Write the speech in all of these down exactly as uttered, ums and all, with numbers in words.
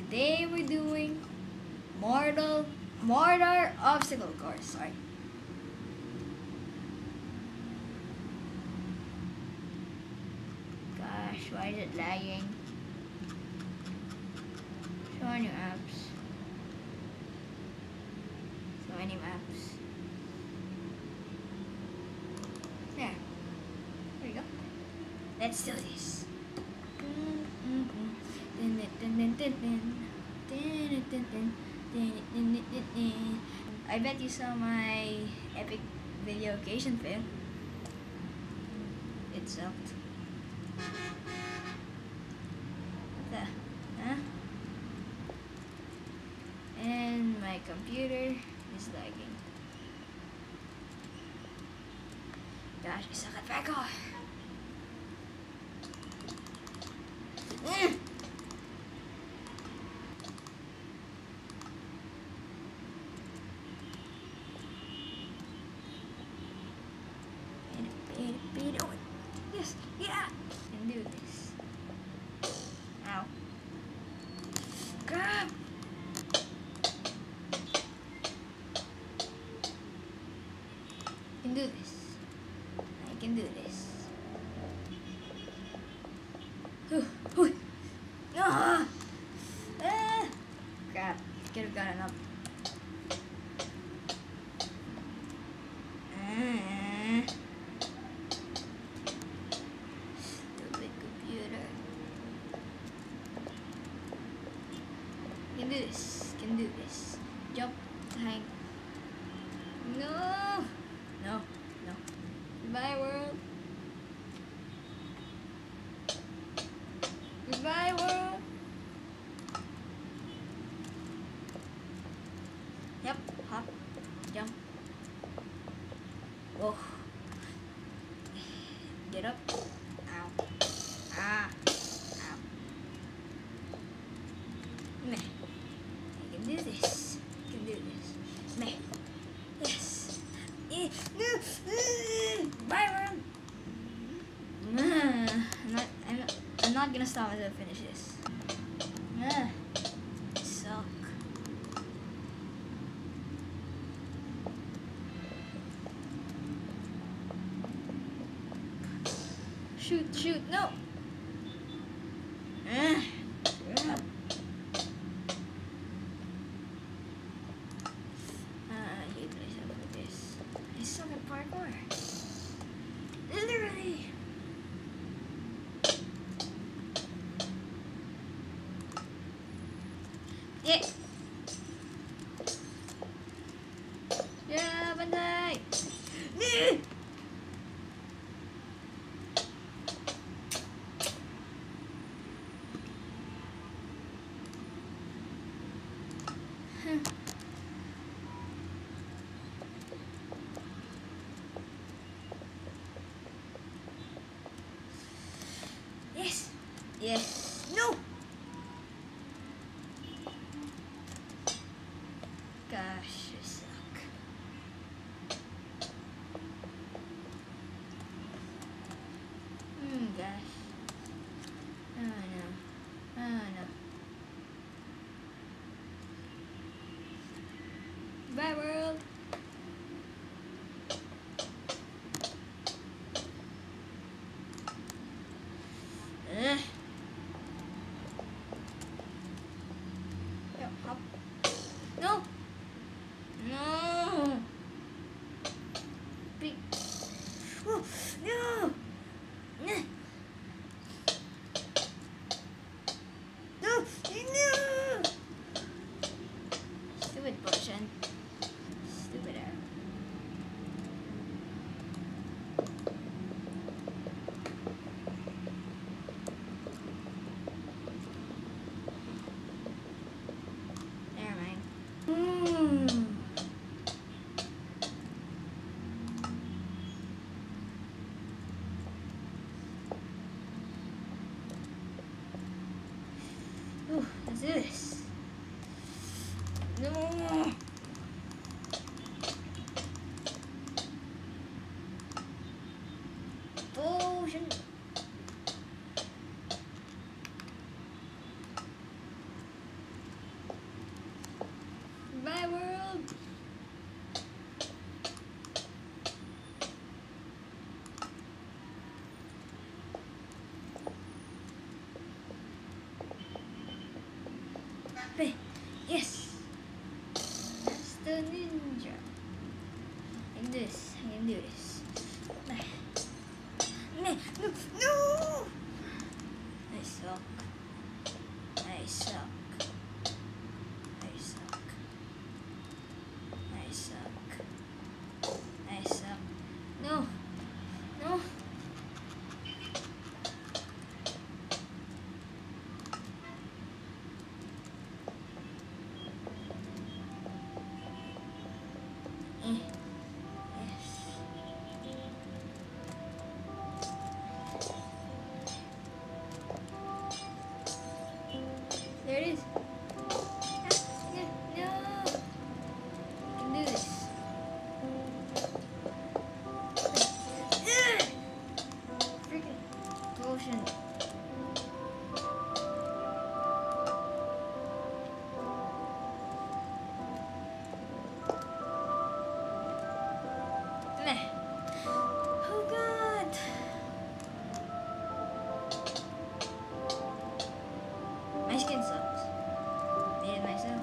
Today we're doing Mortar, Mortar obstacle course. Sorry. Gosh, why is it lagging? So many maps. So many maps. There. There we go. Let's do this. I bet you saw my epic video occasion fail. It sucked. What the? Huh? And my computer is lagging. Gosh, I suck at parkour. Mm. Yes, yeah, and do this. Ow. Grab. I can do this. I can do this. Ah! Ah! Crap. Could have gotten up. Ah. Stupid computer. Can do this. Can do this. Jump. Hang. No. No. No. Goodbye, world. Goodbye, world. Yep. Hop. Jump. Whoa. Get up. Ow. Ah. Ow. Meh. I can do this. I can do this. Meh. Yes. Eh. No. Bye, world. I'm not, I'm not, I'm not gonna stop until I finish this. Ah. I suck. Shoot, shoot, no! Ah. Ah. I hate myself for this. I suck at parkour. Literally! Yeah! Yeah, banday! Nee! Yes! Yes! No! Gosh, I suck. Hmm, gosh. Oh no. Oh no. Bye, world! Ugh. Yep, hop. No! No! Big. Oh, no! No! No! No! Stupid potion. Stupid arrow. Never mind. Mm. Ooh, let's do this. No. Potion. Goodbye, world. Hey, yes. That's the ninja. I can do this. I can do this. No, no, no. I suck. I suck. I suck. I suck. I suck. No. No. Eh. Yes. There it is. Ah, no, no. I can do this. Ugh. Freaking potion. Meh. Oh God. My skin sucks. Made it myself.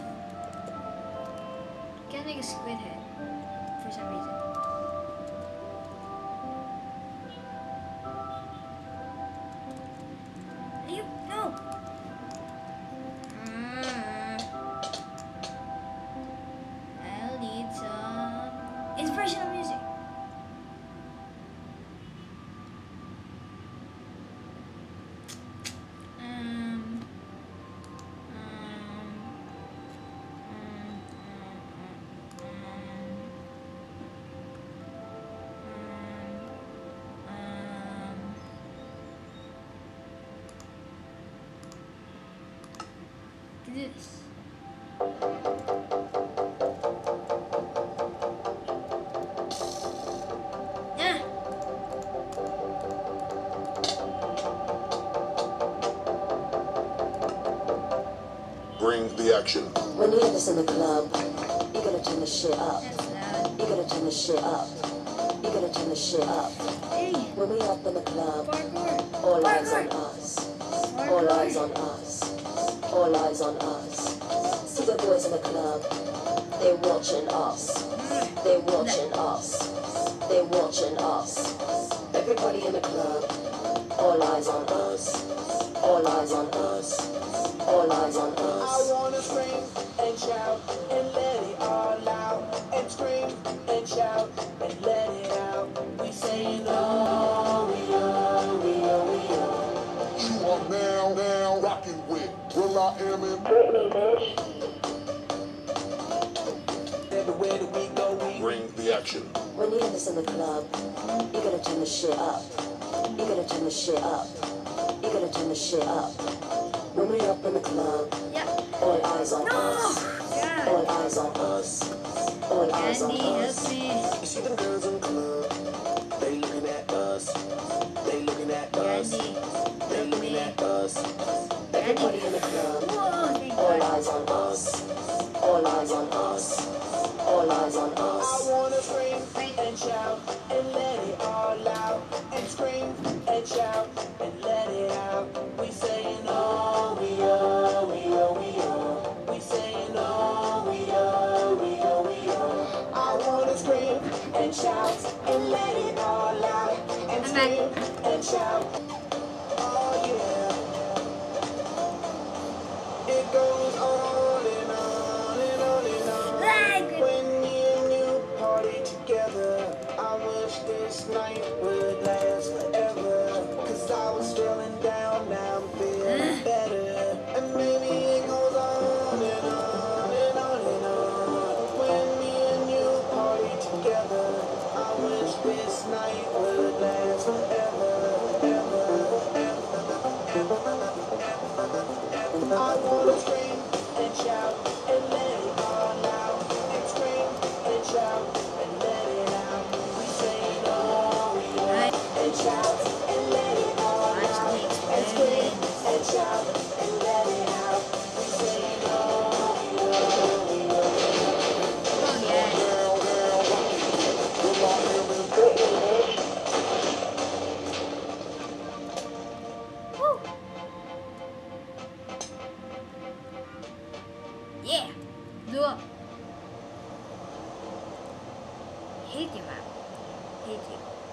Can't make a squid head for some reason. You no. Mm. I'll need some inspirational music. Um. Um. Um. Um. Um. Can do this. Yeah. Bring the action. When you hear this in the club, you gotta turn the shit up. That's loud. You gotta turn the shit up. You gotta turn the shit up. Hey. When we up in the club, Parkour. all eyes on Parkour. us. All eyes on us. All eyes on us. See the boys in the club, they watching us. They watching us. They watching us. Everybody in the club, all eyes on us. All eyes on us. All eyes on us. I wanna scream and shout and let it all out. And scream and shout and let it out. We saying oh, we oh, we oh, we oh. You are now, now rocking with Will I Am in Britney, bitch. Everywhere that we go, we Bring the action. When you hear this in the club, you gotta turn the shit up. You gotta turn the shit up. You gotta turn the shit up. When we up in the club, Yep. all eyes on No. us. God. All eyes on us. All eyes on Andy, help us. me. You see them girls in the club, they looking at us. They looking at us. Andy, They help looking me. at us. Everybody in the club, Whoa, thank all God. eyes on us. All eyes on us. All eyes on I us. wanna scream and shout and let it all out. And scream and shout and let it out. We saying oh, we oh, we oh, we oh. We saying oh, we oh, we oh, we oh. I wanna scream and shout and let it all out. And I'm back. scream and shout. Oh yeah. It goes on and on and on and on. Like, When me and you party together, I wish this night would last forever. Cause I was feeling down, now I'm feeling better. And maybe it goes on and on and on and on. When me and you party together, I wish this night would last forever, ever, ever, ever. I wanna scream and shout and let it all out. And scream and shout and let it out. We saying oh, we oh, Right. and Yeah, blew up. Hate you, man. Hate you.